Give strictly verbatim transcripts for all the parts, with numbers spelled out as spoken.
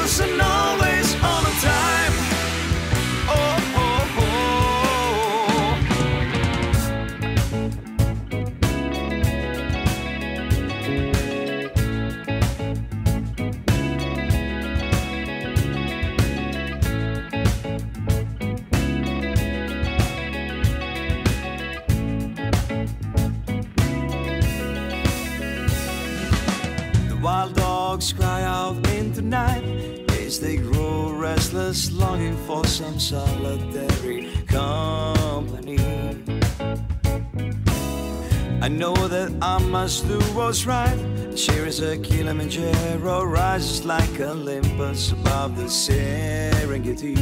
always and always on a time. Oh, oh, oh. Wild dogs cry out in the night as they grow restless, longing for some solitary company. I know that I must do what's right. Here is a Kilimanjaro, rises like Olympus above the Serengeti.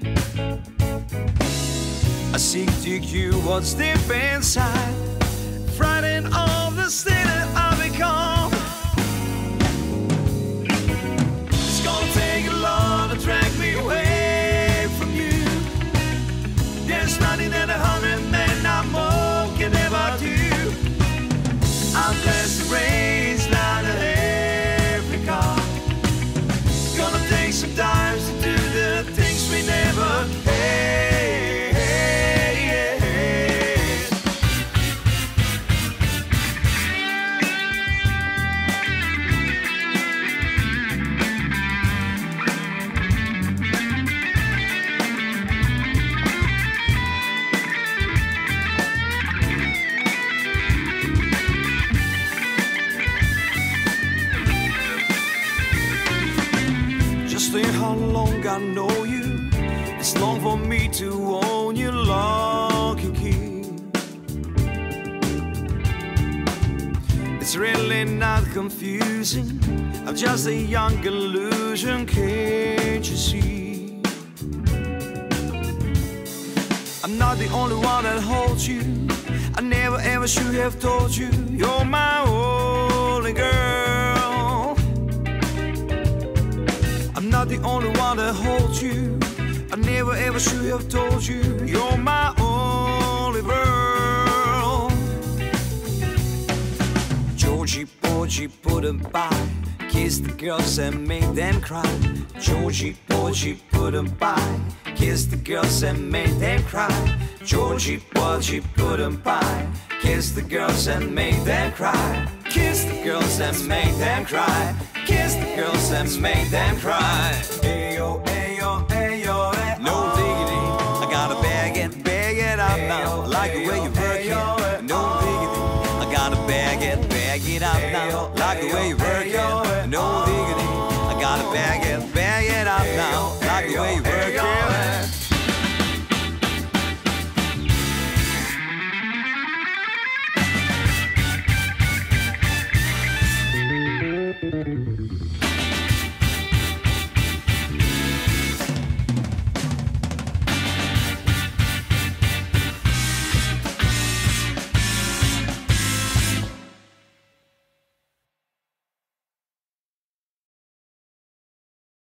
I seek to cure what's deep inside, frightened of the state that I become. Drag me away from you. There's nothing that a hundred men or more can ever do. I'm blessed to raise land of Africa. Gonna take some time to do the things we never had. How long I know you, it's long for me to own you, lock and key. It's really not confusing, I'm just a young illusion, can't you see? I'm not the only one that holds you, I never ever should have told you, you're my only girl. I'm not the only one that holds you, I never ever should have told you, you're my only girl. Georgie Porgy put 'em by, kissed the girls and made them cry. Georgie Porgy put 'em by, kissed the girls and made them cry. Georgie Porgy put 'em by, kissed the girls and made them cry. Kiss the girls and make them cry. Kiss the girls and make them cry. Ayo, ayo, ayo, ayo. No diggity, I gotta bag it, bag it up now. I like the way you work it. No diggity, I gotta bag it, bag it up now. Like the way you work it. No diggity, I gotta bag it, bag it up now. Like the way you work it.